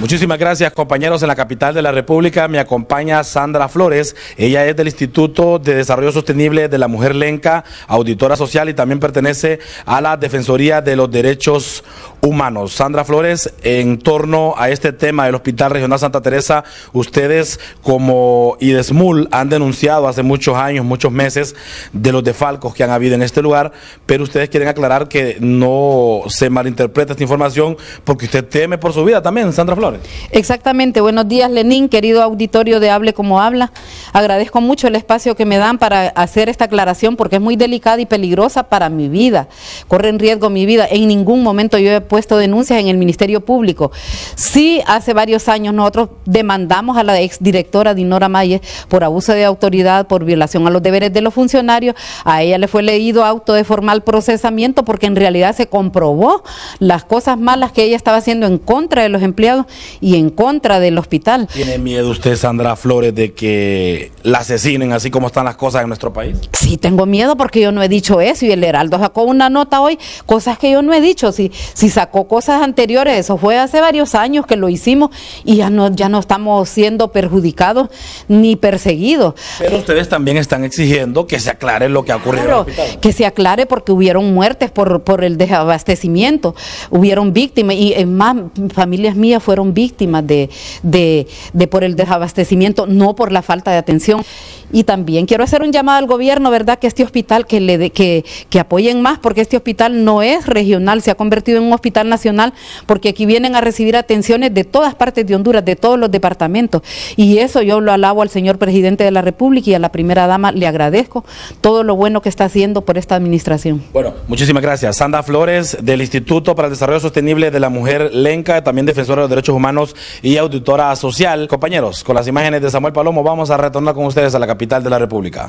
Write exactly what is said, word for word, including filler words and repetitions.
Muchísimas gracias, compañeros. En la capital de la República me acompaña Sandra Flores. Ella es del Instituto de Desarrollo Sostenible de la Mujer Lenca, auditora social, y también pertenece a la Defensoría de los Derechos Humanos. Sandra Flores, en torno a este tema del Hospital Regional Santa Teresa, ustedes como IDESMUL han denunciado hace muchos años, muchos meses, de los desfalcos que han habido en este lugar, pero ustedes quieren aclarar que no se malinterpreta esta información porque usted teme por su vida también, Sandra Flores. Exactamente. Buenos días, Lenín, querido auditorio de Hable Como Habla. Agradezco mucho el espacio que me dan para hacer esta aclaración porque es muy delicada y peligrosa para mi vida. Corre en riesgo mi vida. En ningún momento yo he puesto denuncias en el Ministerio Público. Sí, hace varios años nosotros demandamos a la exdirectora Dinora Maye por abuso de autoridad, por violación a los deberes de los funcionarios. A ella le fue leído auto de formal procesamiento porque en realidad se comprobó las cosas malas que ella estaba haciendo en contra de los empleados y en contra del hospital. ¿Tiene miedo usted, Sandra Flores, de que la asesinen así como están las cosas en nuestro país? Sí, tengo miedo porque yo no he dicho eso y el Heraldo sacó una nota hoy, cosas que yo no he dicho. Si, si sacó cosas anteriores, eso fue hace varios años que lo hicimos y ya no, ya no estamos siendo perjudicados ni perseguidos. Pero ustedes también están exigiendo que se aclare lo que ha ocurrido Claro, en el hospital. que se aclare porque hubieron muertes por, por el desabastecimiento, hubieron víctimas y en más familias mías fueron víctimas de, de, de por el desabastecimiento, no por la falta de atención. Y también quiero hacer un llamado al gobierno, ¿verdad? Que este hospital, que, le de, que, que apoyen más, porque este hospital no es regional, se ha convertido en un hospital nacional, porque aquí vienen a recibir atenciones de todas partes de Honduras, de todos los departamentos. Y eso yo lo alabo al señor presidente de la República y a la primera dama le agradezco todo lo bueno que está haciendo por esta administración. Bueno, muchísimas gracias. Sandra Flores, del Instituto para el Desarrollo Sostenible de la Mujer Lenca, también defensora de los derechos humanos y auditora social. Compañeros, con las imágenes de Samuel Palomo, vamos a retornar con ustedes a la capital de la República.